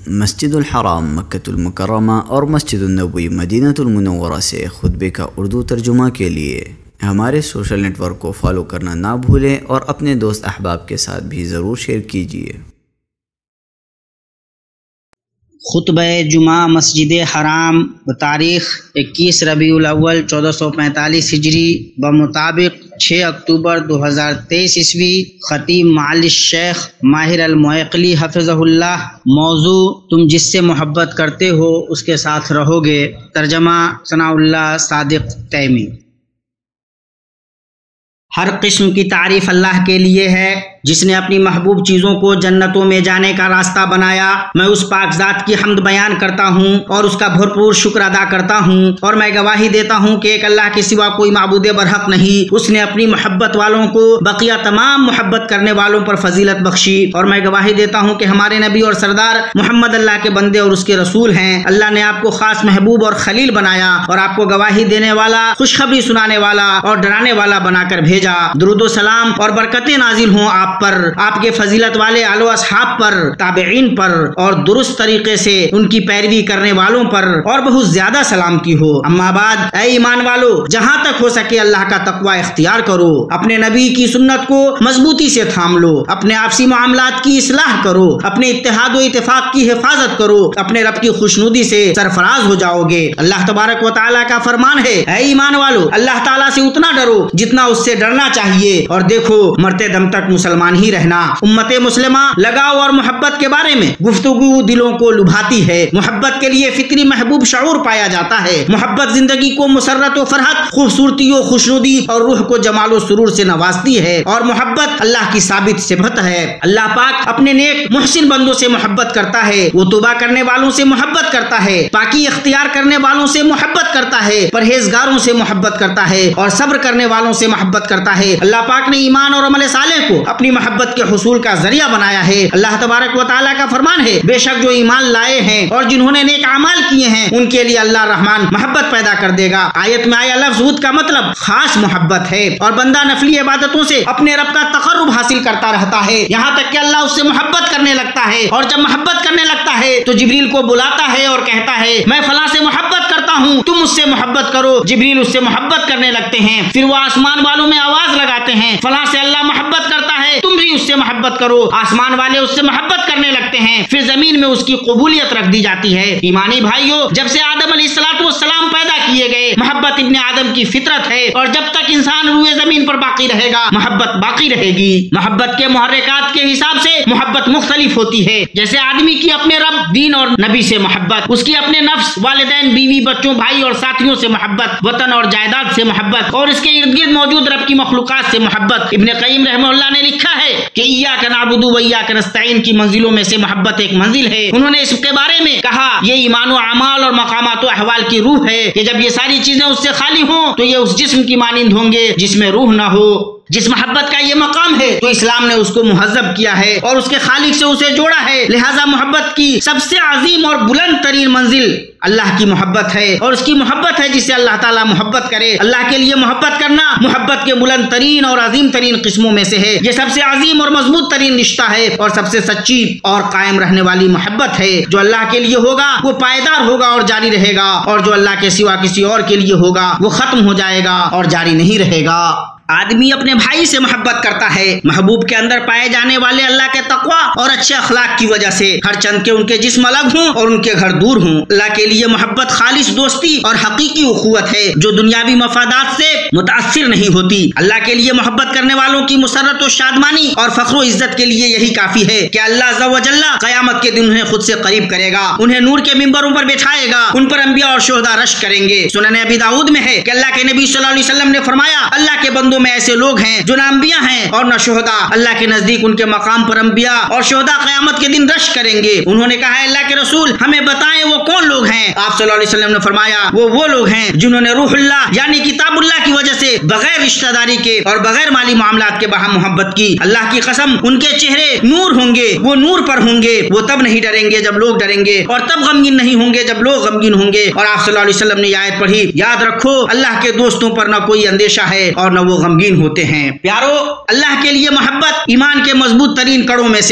مسجد الحرام مکۃ المکرمہ اور مسجد النبوی مدینہ المنورہ سے خطبے کا اردو ترجمہ کے لیے ہمارے سوشل نیٹ ورک کو فالو کرنا نہ بھولیں اور اپنے دوست احباب کے ساتھ بھی ضرور شیئر کیجیے۔ خطبہ جمعہ مسجد حرام بتاریخ 21 ربیع الاول 1445 ہجری بمطابق 6 اکتوبر 2023 عیسوی، خطیب معلی الشیخ ماہر المعقلی حفظہ اللہ۔ موضوع تم جس سے محبت کرتے ہو اس کے ساتھ رہو گے۔ ترجمہ ثناء اللہ صادق تیمی۔ ہر قسم کی تعریف اللہ کے لیے ہے جس نے اپنی محبوب چیزوں کو جنتوں میں جانے کا راستہ بنایا۔ میں اس پاک ذات کی حمد بیان کرتا ہوں اور اس کا بھرپور شکر ادا کرتا ہوں، اور میں گواہی دیتا ہوں کہ ایک اللہ کے سوا کوئی معبود برحق نہیں۔ اس نے اپنی محبت والوں کو بقیہ تمام محبت کرنے والوں پر فضیلت بخشی، اور میں گواہی دیتا ہوں کہ ہمارے نبی اور سردار محمد اللہ کے بندے اور اس کے رسول ہیں۔ اللہ نے آپ کو خاص محبوب اور خلیل بنایا اور آپ کو گواہی دینے والا، خوشخبری سنانے والا اور ڈرانے والا بنا کر بھیجا۔ درود و سلام اور برکتیں نازل ہوں آپ پر، آپ کے فضیلت والے آل و اصحاب پر، تابعین پر، اور درست طریقے سے ان کی پیروی کرنے والوں پر، اور بہت زیادہ سلامتی ہو۔ اما بعد، اے ایمان والو، جہاں تک ہو سکے اللہ کا تقوی اختیار کرو، اپنے نبی کی سنت کو مضبوطی سے تھام لو، اپنے آپسی معاملات کی اصلاح کرو، اپنے اتحاد و اتفاق کی حفاظت کرو، اپنے رب کی خوشنودی سے سرفراز ہو جاؤ گے۔ اللہ تبارک و تعالیٰ کا فرمان ہے، اے ایمان والو، اللہ تعالیٰ سے اتنا ڈرو جتنا اس سے ڈرنا چاہیے، اور دیکھو مرتے دم تک مسلمان ہی رہنا۔ امت مسلمہ لگاؤ اور محبت کے بارے میں گفتگو دلوں کو لبھاتی ہے۔ محبت کے لیے فطری محبوب شعور پایا جاتا ہے۔ محبت زندگی کو مسرت و فرحت، خوبصورتی و خوشنودی اور روح کو جمال و سرور سے نوازتی ہے، اور محبت اللہ کی ثابت صفت ہے۔ اللہ پاک اپنے نیک محسن بندوں سے محبت کرتا ہے، وہ توبہ کرنے والوں سے محبت کرتا ہے، پاکی اختیار کرنے والوں سے محبت کرتا ہے، پرہیزگاروں سے محبت کرتا ہے، اور صبر کرنے والوں سے محبت کرتا ہے۔ اللہ پاک نے ایمان اور عمل صالح کو اپنی محبت کے حصول کا ذریعہ بنایا ہے۔ اللہ تبارک و تعالیٰ کا فرمان ہے، بے شک جو ایمان لائے ہیں اور جنہوں نے نیک اعمال کیے ہیں ان کے لیے اللہ رحمان محبت پیدا کر دے گا۔ آیت میں آیا لفظ ود کا مطلب خاص محبت ہے، اور بندہ نفلی عبادتوں سے اپنے رب کا تقرب حاصل کرتا رہتا ہے یہاں تک کہ اللہ اس سے محبت کرنے لگتا ہے، اور جب محبت کرنے لگتا ہے تو جبریل کو بلاتا ہے اور کہتا ہے میں فلاں سے محبت کرتا ہوں، تم اس سے محبت کرو۔ جبریل اس سے محبت کرنے لگتے ہیں، پھر وہ آسمان والوں میں آواز لگاتے ہیں فلاں سے اللہ محبت کرتا ہے، تم بھی اس سے محبت کرو۔ آسمان والے اس سے محبت کرنے لگتے ہیں، پھر زمین میں اس کی قبولیت رکھ دی جاتی ہے۔ ایمانی بھائیوں، جب سے آدم علیہ السلام پیدا کیے گئے، محبت ابن آدم کی فطرت ہے، اور جب تک انسان روئے زمین پر باقی رہے گا محبت باقی رہے گی۔ محبت کے محرکات کے حساب سے محبت مختلف ہوتی ہے، جیسے آدمی کی اپنے رب، دین اور نبی سے محبت، اس کی اپنے نفس، والدین، بیوی، بچوں، بھائی اور ساتھیوں سے محبت، وطن اور جائیداد سے محبت، اور اس کے ارد گرد موجود رب کی مخلوقات سے محبت۔ ابن قیم رحمہ اللہ نے لکھا ہے کہ ایاک نعبد و ایاک نستعین کی منزلوں میں سے محبت ایک منزل ہے۔ انہوں نے اس کے بارے میں کہا یہ ایمان و اعمال اور مقامات و احوال کی روح ہے کہ جب یہ ساری چیزیں اس سے خالی ہوں تو یہ اس جسم کی مانند ہوں گے جس میں روح نہ ہو۔ جس محبت کا یہ مقام ہے تو اسلام نے اس کو مہذب کیا ہے اور اس کے خالق سے اسے جوڑا ہے، لہذا محبت کی سب سے عظیم اور بلند ترین منزل اللہ کی محبت ہے، اور اس کی محبت ہے جس سے اللہ تعالیٰ محبت کرے۔ اللہ کے لیے محبت کرنا محبت کے بلند ترین اور عظیم ترین قسموں میں سے ہے۔ یہ سب سے عظیم اور مضبوط ترین رشتہ ہے اور سب سے سچی اور قائم رہنے والی محبت ہے۔ جو اللہ کے لیے ہوگا وہ پائیدار ہوگا اور جاری رہے گا، اور جو اللہ کے سوا کسی اور کے لیے ہوگا وہ ختم ہو جائے گا اور جاری نہیں رہے گا۔ آدمی اپنے بھائی سے محبت کرتا ہے محبوب کے اندر پائے جانے والے اللہ کے تقوی اور اچھے اخلاق کی وجہ سے، ہر چند کے ان کے جسم الگ ہوں اور ان کے گھر دور ہوں۔ اللہ کے لیے محبت خالص دوستی اور حقیقی اخوت ہے جو دنیاوی مفادات سے متاثر نہیں ہوتی۔ اللہ کے لیے محبت کرنے والوں کی مسرت و شادمانی اور فخر و عزت کے لیے یہی کافی ہے کہ اللہ عز و جل قیامت کے دن انہیں خود سے قریب کرے گا، انہیں نور کے ممبروں پر بٹھائے گا، ان پر انبیاء اور شہداء رشک کریں گے۔ سنن ابی داؤد میں ہے کہ اللہ کے نبی صلی اللہ علیہ وسلم نے فرمایا اللہ کے بندوں میں ایسے لوگ ہیں جو نہ انبیاء ہیں اور نہ شہداء، اللہ کے نزدیک ان کے مقام پر انبیاء اور شہداء قیامت کے دن رشک کریں گے۔ انہوں نے کہا ہے اللہ کے رسول ہمیں بتائیں وہ کون لوگ ہیں؟ آپ صلی اللہ علیہ وسلم نے فرمایا وہ لوگ ہیں جنہوں نے روح اللہ یعنی کتاب اللہ کی وجہ سے بغیر رشتہ داری کے اور بغیر مالی معاملات کے باہم محبت کی۔ اللہ کی قسم ان کے چہرے نور ہوں گے، وہ نور پر ہوں گے، وہ تب نہیں ڈریں گے جب لوگ ڈریں گے، اور تب غمگین نہیں ہوں گے جب لوگ غمگین ہوں گے۔ اور آپ صلی اللہ علیہ وسلم نے یہ آیت پڑھی، یاد رکھو اللہ کے دوستوں پر نہ کوئی اندیشہ ہے اور نہ وہ غمگین ہوتے ہیں۔ پیارو، اللہ کے لیے محبت ایمان کے مضبوط ترین کڑوں میں سے ہے۔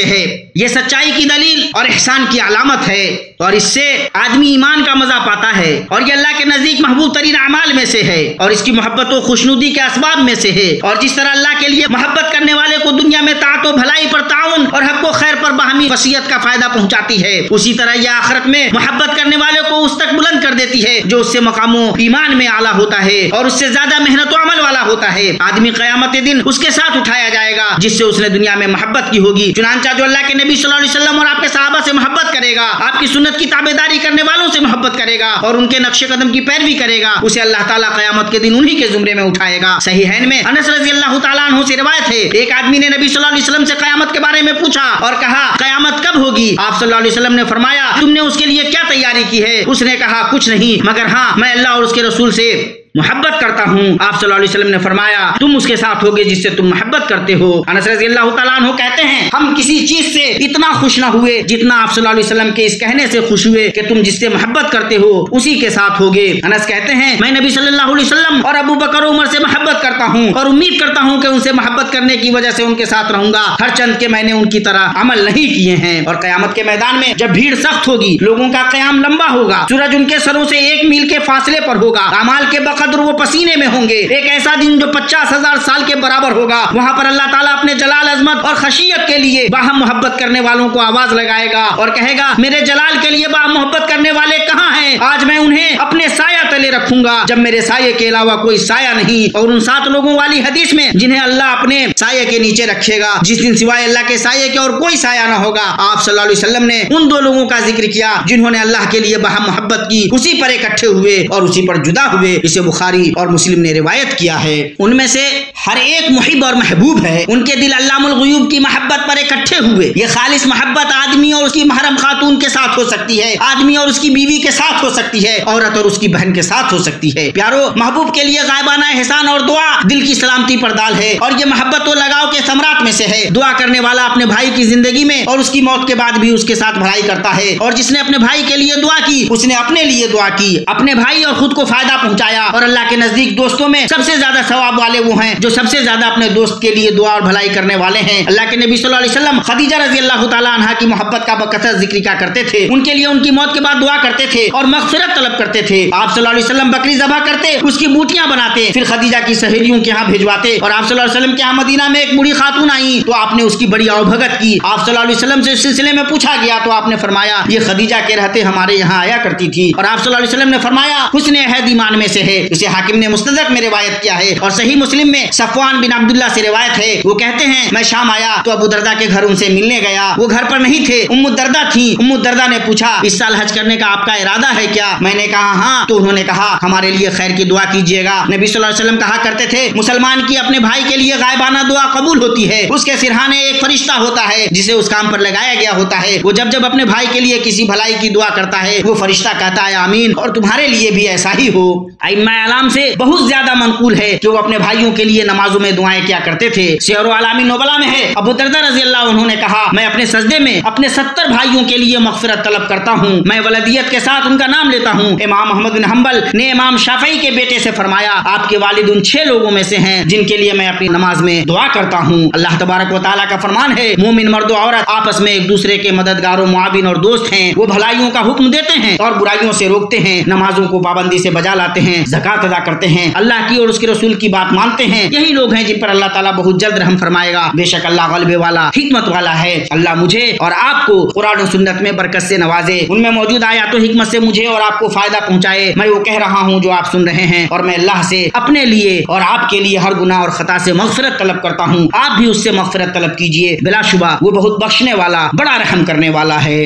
یہ سچائی کی دلیل اور احسان کی علامت ہے، اور اس سے آدمی ایمان کا مزہ پاتا ہے، اور یہ اللہ کے نزدیک محبوب ترین اعمال میں سے ہے، اور اس کی محبت و خوشنودی کے اسباب میں سے ہے۔ اور جس طرح اللہ کے لیے محبت کرنے والے کو دنیا میں طاعت و بھلائی پر تعاون اور حق و خیر پر باہمی وصیت کا فائدہ پہنچاتی ہے، اسی طرح یہ آخرت میں محبت کرنے والے کو اس تک بلند کر دیتی ہے جو اس سے مقام و ایمان میں اعلیٰ ہوتا ہے اور اس سے زیادہ محنت و عمل والا ہوتا ہے۔ آدمی قیامت دن اس کے ساتھ اٹھایا جائے گا جس سے اس نے دنیا میں محبت کی ہوگی۔ چنانچہ جو اللہ کے نبی صلی اللہ علیہ وسلم اور آپ کے صحابہ سے محبت کرے گا، آپ کی سنت کی تابعداری کرنے والوں سے محبت کرے گا اور ان کے نقش قدم کی پیروی کرے گا، اسے اللہ تعالیٰ قیامت کے دن انہی کے زمرے میں اٹھائے گا۔ صحیحین میں انس رضی اللہ تعالیٰ عنہ سے روایت ہے، ایک آدمی نے نبی صلی اللہ علیہ وسلم سے قیامت کے بارے میں پوچھا اور کہا قیامت کب ہوگی؟ آپ صلی اللہ علیہ وسلم نے فرمایا تم نے اس کے لیے کیا تیاری کی ہے؟ اس نے کہا کچھ نہیں، مگر ہاں میں اللہ اور اس کے رسول سے محبت کرتا ہوں۔ آپ صلی اللہ علیہ وسلم نے فرمایا تم اس کے ساتھ ہوگے جس سے تم محبت کرتے ہو۔ انس رضی اللہ تعالیٰ عنہ کہتے ہیں ہم کسی چیز سے اتنا خوش نہ ہوئے جتنا آپ صلی اللہ علیہ وسلم کے اس کہنے سے خوش ہوئے کہ تم جس سے محبت کرتے ہو اسی کے ساتھ ہوگے۔ انس کہتے ہیں میں نبی صلی اللہ علیہ وسلم اور ابو بکر عمر سے محبت کرتا ہوں اور امید کرتا ہوں کہ ان سے محبت کرنے کی وجہ سے ان کے ساتھ رہوں گا، ہر چند کہ میں نے ان کی طرح عمل نہیں کیے ہیں۔ اور قیامت کے میدان میں جب بھیڑ سخت ہوگی، لوگوں کا قیام لمبا ہوگا، سورج ان کے سروں سے 1 میل کے فاصلے پر ہوگا، اعمال کے بقدر وہ پسینے میں ہوں گے، ایک ایسا دن جو 50,000 سال کے برابر ہوگا، وہاں پر اللہ تعالیٰ اپنے جلال عظمت اور خشیت کے لیے باہم محبت کرنے والوں کو آواز لگائے گا اور کہے گا میرے جلال کے لیے باہم محبت کرنے والے کہاں ہیں؟ آج میں انہیں اپنے سایہ تلے رکھوں گا جب میرے سایہ کے علاوہ کوئی سایہ نہیں۔ اور ان 7 لوگوں والی حدیث میں جنہیں اللہ اپنے سایہ کے نیچے رکھے گا، جس دن سوائے اللہ کے سایہ کے اور کوئی سایہ نہ ہوگا، آپ صلی اللہ علیہ وسلم نے ان 2 لوگوں کا ذکر کیا جنہوں نے اللہ کے لیے باہم محبت کی، اسی پر اکٹھے ہوئے اور اسی پر جدا ہوئے۔ اسے بخاری اور مسلم نے روایت کیا ہے۔ ان میں سے ہر ایک محب اور محبوب ہے، ان کے دل علام الغیوب کی محبت پر اکٹھے ہوئے۔ یہ خالص محبت آدمی اور اس کی محرم خاتون کے ساتھ ہو سکتی ہے، آدمی اور اس کی بیوی کے ساتھ ہو سکتی ہے، عورت اور اس کی بہن کے ساتھ ہو سکتی ہے۔ پیارو، محبوب کے لیے غائبانہ احسان اور دعا دل کی سلامتی پر ڈال ہے اور یہ محبت و لگاؤ کے ثمرات میں سے ہے۔ دعا کرنے والا اپنے بھائی کی زندگی میں اور اس کی موت کے بعد بھی اس کے ساتھ بھلائی کرتا ہے، اور جس نے اپنے بھائی کے لیے دعا کی اس نے اپنے لیے دعا کی، اپنے بھائی اور خود کو فائدہ پہنچایا۔ اور اللہ کے نزدیک دوستوں میں سب سے زیادہ ثواب والے وہ ہیں جو سب سے زیادہ اپنے دوست کے لیے دعا اور بھلائی کرنے والے ہیں۔ اللہ کے نبی صلی اللہ علیہ وسلم خدیجہ رضی اللہ تعالیٰ عنہا کی محبت کا بکثرت ذکر کیا کرتے تھے، ان کے لیے ان کی موت کے بعد دعا کرتے تھے اور مغفرت طلب کرتے تھے۔ آپ صلی اللہ علیہ وسلم بکری ذبح کرتے، اس کی بوٹیاں بناتے، پھر خدیجہ کی سہیلیوں کے ہاں بھیجواتے، اور آپ صلی اللہ علیہ وسلم کے ہاں مدینہ میں ایک بوڑھی خاتون آئی تو آپ نے اس کی بڑی آؤبھگت کی۔ آپ صلی اللہ علیہ وسلم سے اس سلسلے میں پوچھا گیا تو آپ نے فرمایا یہ خدیجہ کے رہتے ہمارے یہاں آیا کرتی تھی، اور آپ صلی اللہ علیہ وسلم نے فرمایا حسن عہد ایمان میں سے ہے۔ اسے حاکم نے مستدرک میں روایت کیا ہے، اور صحیح مسلم میں صفوان بن عبداللہ سے روایت ہے، وہ کہتے ہیں میں شام آیا تو ابو دردہ کے گھر ان سے ملنے گیا، وہ گھر پر نہیں تھے، ام الدردہ تھی۔ ام الدردہ نے پوچھا اس سال حج کرنے کا آپ کا ارادہ ہے کیا؟ میں نے کہا ہاں، تو انہوں نے کہا ہمارے لیے خیر کی دعا کیجیے گا۔ نبی صلی اللہ علیہ وسلم کہا کرتے تھے مسلمان کی اپنے بھائی کے لیے غائبانہ دعا قبول ہوتی ہے، اس کے سرہانے ایک فرشتہ ہوتا ہے جسے اس کام پر لگایا گیا ہوتا ہے، وہ جب اپنے بھائی کے لیے کسی بھلائی کی دعا کرتا ہے وہ فرشتہ کہتا ہے آمین، اور تمہارے لیے بھی ایسا ہی ہو۔ ائمہ اعلام سے بہت زیادہ منقول ہے کہ وہ اپنے بھائیوں کے لیے نمازوں میں دعائیں کیا کرتے تھے۔ سیر اعلام نبلا میں ہے ابو دردہ رضی اللہ عنہ نے کہا میں اپنے سجدے میں اپنے 70 بھائیوں کے لیے مغفرت طلب کرتا ہوں، میں ولدیت کے ساتھ ان کا نام لیتا ہوں۔ امام احمد بن حنبل نے امام شافعی کے بیٹے سے فرمایا آپ کے والد ان 6 لوگوں میں سے ہیں جن کے لیے میں اپنی نماز میں دعا کرتا ہوں۔ اللہ تبارک و تعالیٰ کا فرمان ہے مومن مرد و عورت آپس میں ایک دوسرے کے مددگار و معاون اور دوست ہیں، وہ بھلائیوں کا حکم دیتے ہیں اور برائیوں سے روکتے ہیں، نمازوں کو پابندی سے بجا لاتے ہیں، زکات ادا کرتے ہیں، اللہ کی اور اس کے رسول کی بات مانتے ہیں، یہی لوگ ہیں جن پر اللہ تعالیٰ بہت جلد رحم فرمائے گا۔ بے شک اللہ غلبے والا حکمت والا ہے۔ اللہ مجھے اور آپ کو قرآن و سنت میں برکت سے نوازے، ان میں موجود آیات و حکمت سے مجھے اور آپ کو فائدہ پہنچائے۔ میں وہ کہہ رہا ہوں جو آپ سن رہے ہیں، اور میں اللہ سے اپنے لیے اور آپ کے لیے ہر گناہ اور خطا سے مغفرت طلب کرتا ہوں، آپ بھی اس سے مغفرت طلب کیجیے، بلا شبہ وہ بہت بخشنے والا بڑا رحم کرنے والا ہے۔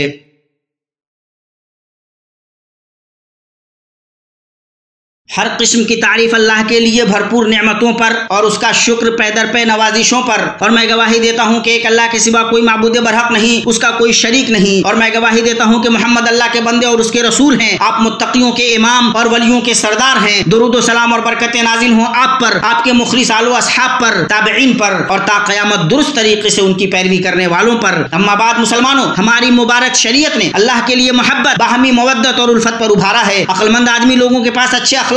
ہر قسم کی تعریف اللہ کے لیے بھرپور نعمتوں پر اور اس کا شکر پے در پے نوازشوں پر، اور میں گواہی دیتا ہوں کہ ایک اللہ کے سوا کوئی معبود برحق نہیں، اس کا کوئی شریک نہیں، اور میں گواہی دیتا ہوں کہ محمد اللہ کے بندے اور اس کے رسول ہیں۔ آپ متقیوں کے امام اور ولیوں کے سردار ہیں۔ درود و سلام اور برکتیں نازل ہوں آپ پر، آپ کے مخلص آل و اصحاب پر، تابعین پر، اور تا قیامت درست طریقے سے ان کی پیروی کرنے والوں پر۔ اما بعد مسلمانوں، ہماری مبارک شریعت نے اللہ کے لیے محبت، باہمی مودت اور الفت پر ابھارا ہے۔ عقل مند آدمی لوگوں کے پاس اچھے اخلاق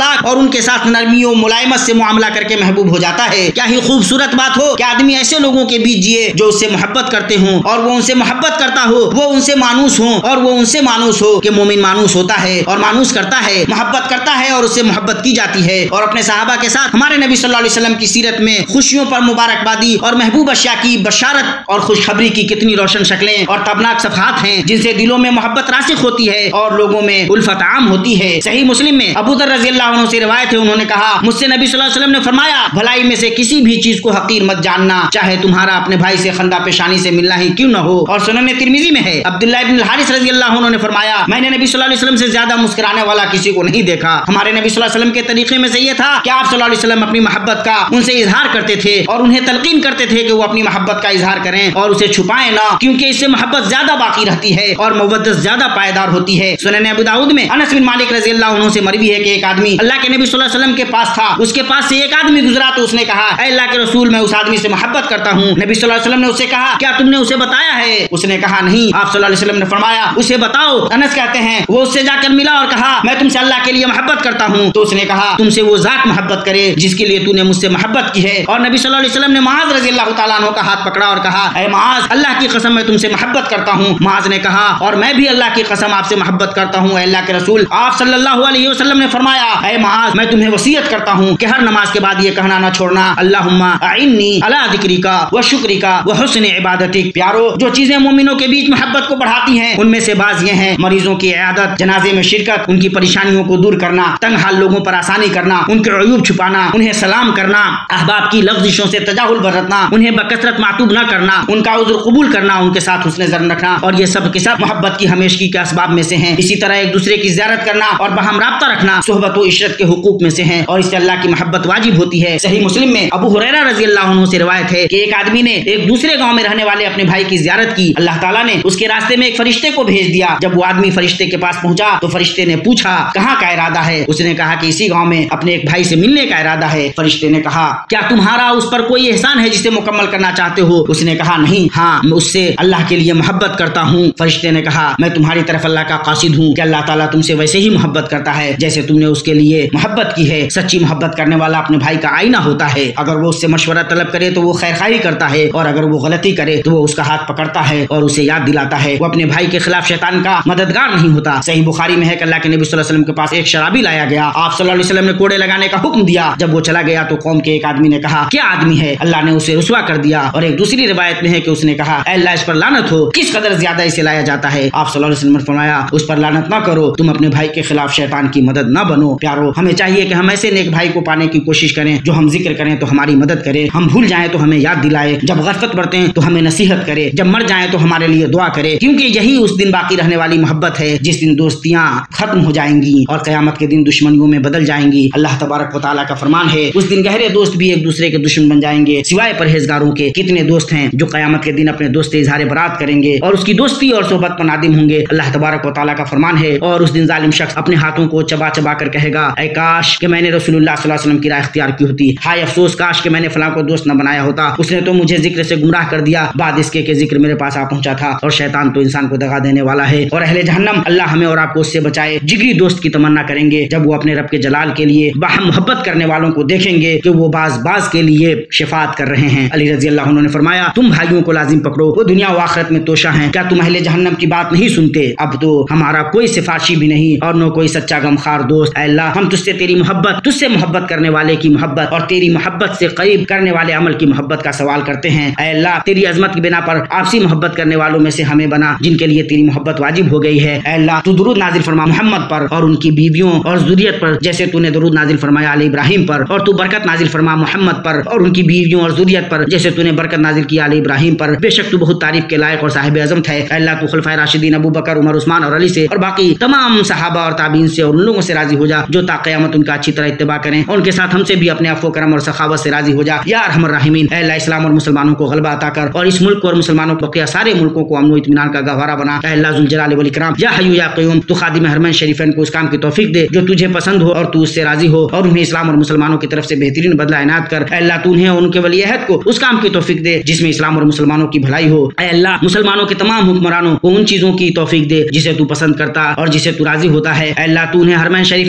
اخلاق اور ان کے ساتھ نرمی و ملائمت سے معاملہ کر کے محبوب ہو جاتا ہے۔ کیا ہی خوبصورت بات ہو کہ آدمی ایسے لوگوں کے بیچ جیے جو اس سے محبت کرتے ہوں اور وہ ان سے محبت کرتا ہو، وہ ان سے مانوس ہوں اور وہ ان سے مانوس ہو کہ مومن مانوس ہوتا ہے اور مانوس کرتا ہے، محبت کرتا ہے اور اس سے محبت کی جاتی ہے۔ اور اپنے صحابہ کے ساتھ ہمارے نبی صلی اللہ علیہ وسلم کی سیرت میں خوشیوں پر مبارکبادی اور محبوب اشیاء کی بشارت اور خوشخبری کی کتنی روشن شکلیں اور تابناک صفحات ہیں جن سے دلوں میں محبت راسخ ہوتی ہے اور لوگوں میں الفت عام ہوتی ہے۔ صحیح مسلم میں ابو ذر رضی اللہ عنہ سے روایت ہے، انہوں نے کہا مجھ سے نبی صلی اللہ علیہ وسلم نے فرمایا بھلائی میں سے کسی بھی چیز کو حقیر مت جاننا، چاہے تمہارا اپنے بھائی سے خندہ پیشانی سے ملنا ہی کیوں نہ ہو۔ اور سنن ترمذی میں ہے عبداللہ ابن الحارث رضی اللہ عنہ نے فرمایا میں نے نبی صلی اللہ علیہ وسلم سے زیادہ مسکرانے والا کسی کو نہیں دیکھا۔ ہمارے نبی صلی اللہ علیہ وسلم کے طریقے میں سے یہ تھا کہ آپ صلی اللہ علیہ وسلم اپنی محبت کا ان سے اظہار کرتے تھے اور انہیں تلقین کرتے تھے کہ وہ اپنی محبت کا اظہار کریں اور اسے چھپائیں نہ، کیونکہ اس سے محبت زیادہ باقی رہتی ہے اور مودت زیادہ پائیدار ہوتی ہے۔ سنن ابو داؤد میں انس بن مالک رضی اللہ عنہ سے مروی ہے کہ ایک آدمی اللہ کے نبی صلی اللہ علیہ وسلم کے پاس تھا، اس کے پاس سے ایک آدمی گزرا تو اس نے کہا اے اللہ کے رسول میں اس آدمی سے محبت کرتا ہوں۔ نبی صلی اللہ علیہ وسلم نے اسے کہا کیا تم نے اسے بتایا ہے؟ اس نے کہا نہیں۔ آپ صلی اللہ علیہ وسلم نے فرمایا اسے بتاؤ۔ انس کہتے ہیں وہ اس سے جا کر ملا اور کہا میں تم سے اللہ کے لیے محبت کرتا ہوں۔ تو اس نے کہا تم سے وہ ذات محبت کرے جس کے لیے تو نے مجھ سے محبت کی ہے۔ اور نبی صلی اللہ علیہ وسلم نے معاذ رضی اللہ تعالیٰ عنہ کا ہاتھ پکڑا اور کہا اے معاذ اللہ کی قسم میں تم سے محبت کرتا ہوں۔ معاذ نے کہا اور میں بھی اللہ کی قسم آپ سے محبت کرتا ہوں اے اللہ کے رسول۔ آپ صلی اللہ علیہ وسلم نے فرمایا اے معاذ میں تمہیں وصیت کرتا ہوں کہ ہر نماز کے بعد یہ کہنا نہ چھوڑنا اللہم اعنی علی ذکرک و شکرک و حسن عبادتک۔ پیارو جو چیزیں مومنوں کے بیچ محبت کو بڑھاتی ہیں ان میں سے بعض یہ ہیں مریضوں کی عیادت، جنازے میں شرکت، ان کی پریشانیوں کو دور کرنا، تنگ حال لوگوں پر آسانی کرنا، ان کے عیوب چھپانا، انہیں سلام کرنا، احباب کی لغزشوں سے تجاہل برتنا، انہیں بکثرت معتوب نہ کرنا، ان کا عذر قبول کرنا، ان کے ساتھ حسن ظن رکھنا، اور یہ سب کے سب محبت کی ہمیشگی کے اسباب میں سے ہیں۔ اسی طرح ایک دوسرے کی زیارت کرنا اور باہم رابطہ رکھنا صحبت و عشرت کے حقوق میں سے ہیں اور اس سے اللہ کی محبت واجب ہوتی ہے۔ صحیح مسلم میں ابو ہریرہ رضی اللہ عنہ سے روایت ہے کہ ایک آدمی نے ایک دوسرے گاؤں میں رہنے والے اپنے بھائی کی زیارت کی۔ اللہ تعالیٰ نے اس کے راستے میں ایک فرشتے کو بھیج دیا۔ جب وہ آدمی فرشتے کے پاس پہنچا تو فرشتے نے پوچھا کہاں کا ارادہ ہے؟ اس نے کہا کہ اسی گاؤں میں اپنے ایک بھائی سے ملنے کا ارادہ ہے۔ فرشتے نے کہا کیا تمہارا اس پر کوئی احسان ہے جسے مکمل کرنا چاہتے ہو؟ اس نے کہا نہیں، ہاں میں اس سے اللہ کے لیے محبت کرتا ہوں۔ فرشتے نے کہا میں تمہاری طرف اللہ کا قاصد ہوں کہ اللہ تعالیٰ تم سے ویسے ہی محبت کرتا ہے جیسے تم نے اس کے لیے محبت کی ہے۔ سچی محبت کرنے والا اپنے بھائی کا آئینہ ہوتا ہے، اگر وہ اس سے مشورہ طلب کرے تو وہ خیر خواہی کرتا ہے اور اگر وہ غلطی کرے تو وہ اس کا ہاتھ پکڑتا ہے اور اسے یاد دلاتا ہے۔ وہ اپنے بھائی کے خلاف شیطان کا مددگار نہیں ہوتا۔ صحیح بخاری میں ہے کہ اللہ کے نبی صلی اللہ علیہ وسلم کے پاس ایک شرابی لایا گیا۔ آپ صلی اللہ علیہ وسلم نے کوڑے لگانے کا حکم دیا۔ جب وہ چلا گیا تو قوم کے ایک آدمی نے کہا کیا آدمی ہے؟ اللہ نے اسے رسوا کر دیا۔ اور ایک دوسری روایت میں ہے کہ اس نے کہا اے اللہ اس پر لعنت ہو، کس قدر زیادہ اسے لایا جاتا ہے۔ آپ صلی اللہ علیہ وسلم نے فرمایا اس پر لعنت نہ کرو، تم اپنے بھائی کے خلاف شیطان کی مدد نہ بنو۔ پیارو ہمیں چاہیے کہ ہم ایسے نیک بھائی کو پانے کی کوشش کریں جو ہم ذکر کریں تو ہماری مدد کرے، ہم بھول جائیں تو ہمیں یاد دلائے، جب غفلت برتیں تو ہمیں نصیحت کرے، جب مر جائیں تو ہمارے لیے دعا کرے، کیونکہ یہی اس دن باقی رہنے والی محبت ہے جس دن دوستیاں ختم ہو جائیں گی اور قیامت کے دن دشمنیوں میں بدل جائیں گی۔ اللہ تبارک و تعالیٰ کا فرمان ہے اس دن گہرے دوست بھی ایک دوسرے کے دشمن بن جائیں گے سوائے پرہیزگاروں کے۔ کتنے دوست ہیں جو قیامت کے دن اپنے دوست سے اظہار برات کریں گے اور اس کی دوستی اور صحبت پر نادم ہوں گے۔ اللہ تبارک و تعالیٰ کا فرمان ہے اور اس دن ظالم شخص اپنے ہاتھوں کو چبا چبا کر کہے گا اے کاش کہ میں نے رسول اللہ صلی اللہ علیہ وسلم کی راہ اختیار کی ہوتی، ہائے افسوس کاش کہ میں نے فلاں کو دوست نہ بنایا ہوتا، اس نے تو مجھے ذکر سے گمراہ کر دیا بعد اس کے کہ ذکر میرے پاس آ پہنچا تھا۔ اور شیطان تو انسان کو دغا دینے والا ہے۔ اور اہل جہنم اللہ ہمیں اور آپ کو اس سے بچائے جگری دوست کی تمنا کریں گے جب وہ اپنے رب کے جلال کے لیے باہم محبت کرنے والوں کو دیکھیں گے کہ وہ باز باز کے لیے شفاعت کر رہے ہیں۔ علی رضی اللہ عنہ نے فرمایا تم بھائیوں کو لازم پکڑو، وہ دنیا و آخرت میں توشہ ہیں، کیا تم اہل جہنم کی بات نہیں سنتے؟ اب تو ہمارا کوئی سفارشی بھی نہیں اور نہ کوئی سچا غمخوار دوست۔ اے اللہ ہم تجھ سے تیری محبت، تجھ سے محبت کرنے والے کی محبت اور تیری محبت سے قریب کرنے والے عمل کی محبت کا سوال کرتے ہیں۔ اے اللہ تیری عظمت کی بنا پر آپسی محبت کرنے والوں میں سے ہمیں بنا جن کے لیے تیری محبت واجب ہو گئی ہے۔ اے اللہ تو درود نازل فرما محمد پر اور ان کی بیویوں اور ذریت پر جیسے تو نے درود نازل فرمایا آل ابراہیم پر، اور تو برکت نازل فرما محمد پر اور ان کی بیویوں اور ذریت پر جیسے تو نے برکت نازل کی آل ابراہیم پر۔ بے شک تو بہت تعریف کے لائق اور صاحب عظمت ہے۔ اے اللہ تو خلفائے راشدین ابو بکر، عمر، عثمان اور علی سے اور باقی تمام صحابہ اور تابعین سے اور ان لوگوں سے راضی ہو جا جو تا قیامت ان کا اچھی طرح اتباع کریں، اور ان کے ساتھ ہم سے بھی اپنے عفو و کرم اور سخاوت سے راضی ہو جا یا ارحم الراحمین۔ اے اللہ اسلام اور مسلمانوں کو غلبہ عطا کر اور اس ملک اور مسلمانوں کو بقیہ سارے ملکوں کو امن و اطمینان کا گہوارہ بنا۔ اے اللہ ذوالجلال والاکرام یا حی یا قیوم تو خادم حرمین شریفین کو اس کام کی توفیق دے جو تجھے پسند ہو اور تو اس سے راضی ہو، اور انہیں اسلام اور مسلمانوں کی طرف سے بہترین بدلہ عنایت کر۔ اے اللہ تو انہیں اور ان کے ولی عہد کو اس کام کی توفیق دے جس میں اسلام اور مسلمانوں کی بھلائی ہو۔ اے اللہ مسلمانوں کے تمام حکمرانوں کو ان چیزوں کی توفیق دے جسے تو پسند کرتا اور جسے تو راضی ہوتا ہے۔ اے اللہ تو انہیں حرمین شریفین اور ان کے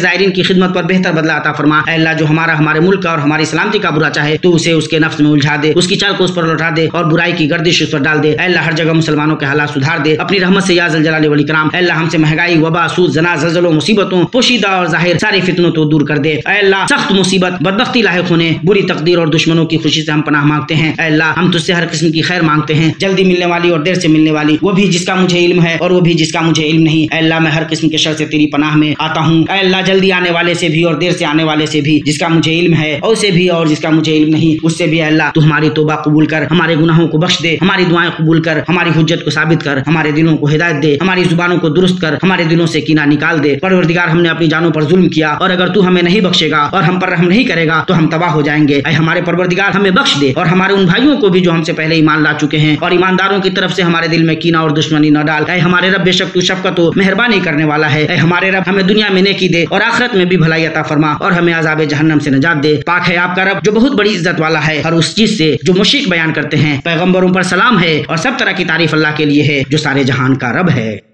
زائرین کی خدمت پر بہتر بدلہ عطا فرما۔ اے اللہ جو ہمارے ملک کا اور ہماری سلامتی کا برا چاہے تو اسے اس کے نفس میں الجھا دے، اس کی چال کو اس پر لوٹا دے اور برائی کی گردش اس پر ڈال دے۔ اے اللہ ہر جگہ مسلمانوں کے حالات سدھار دے اپنی رحمت سے یا ذل جلال والاکرام۔ اے اللہ ہم سے مہنگائی، وبا، سود، زنا، زلزلوں، مصیبتوں، پوشیدہ اور ظاہر ساری فتنوں تو دور کر دے۔ اے اللہ سخت مصیبت، بدبختی لاحق ہونے، بری تقدیر اور دشمنوں کی خوشی سے ہم پناہ مانگتے ہیں۔ اے اللہ ہم تجھ سے ہر قسم کی خیر مانگتے ہیں، جلدی ملنے والی اور دیر سے ملنے والی، وہ بھی جس کا مجھے علم ہے اور وہ بھی جس کا مجھے علم نہیں۔ اے اللہ میں ہر قسم کے شر سے تیری پناہ میں آتا ہوں۔ اے اللہ جلدی آنے والے سے بھی اور دیر سے آنے والے سے بھی، جس کا مجھے علم ہے اور اسے بھی اور جس کا مجھے علم نہیں اس سے بھی۔ اے اللہ تو ہماری توبہ قبول کر، ہمارے گناہوں کو بخش دے، ہماری دعائیں قبول کر، ہماری حجت کو ثابت کر، ہمارے دلوں کو ہدایت دے، ہماری زبانوں کو درست کر، ہمارے دلوں سے کینہ نکال دے۔ پروردگار ہم نے اپنی جانوں پر ظلم کیا اور اگر تو ہمیں نہیں بخشے گا اور ہم پر رحم نہیں کرے گا تو ہم تباہ ہو جائیں گے۔ اے ہمارے پروردگار ہمیں بخش دے اور ہمارے ان بھائیوں کو بھی جو ہم سے پہلے ایمان لا چکے ہیں اور ایمانداروں کی طرف سے ہمارے دل میں کینہ اور دشمنی نہ ڈال۔ اے ہمارے رب بے شک تو شفقت و مہربانی کرنے والا ہے۔ اے ہمارے رب ہمیں دنیا میں نیکی دے اور آخرت میں بھی بھلائی عطا فرما اور ہمیں عذاب جہنم سے نجات دے۔ پاک ہے آپ کا رب جو بہت بڑی عزت والا ہے ہر اس چیز سے جو مشرک بیان کرتے ہیں۔ پیغمبروں پر سلام ہے اور سب طرح کی تعریف اللہ کے لیے ہے جو سارے جہان کا رب ہے۔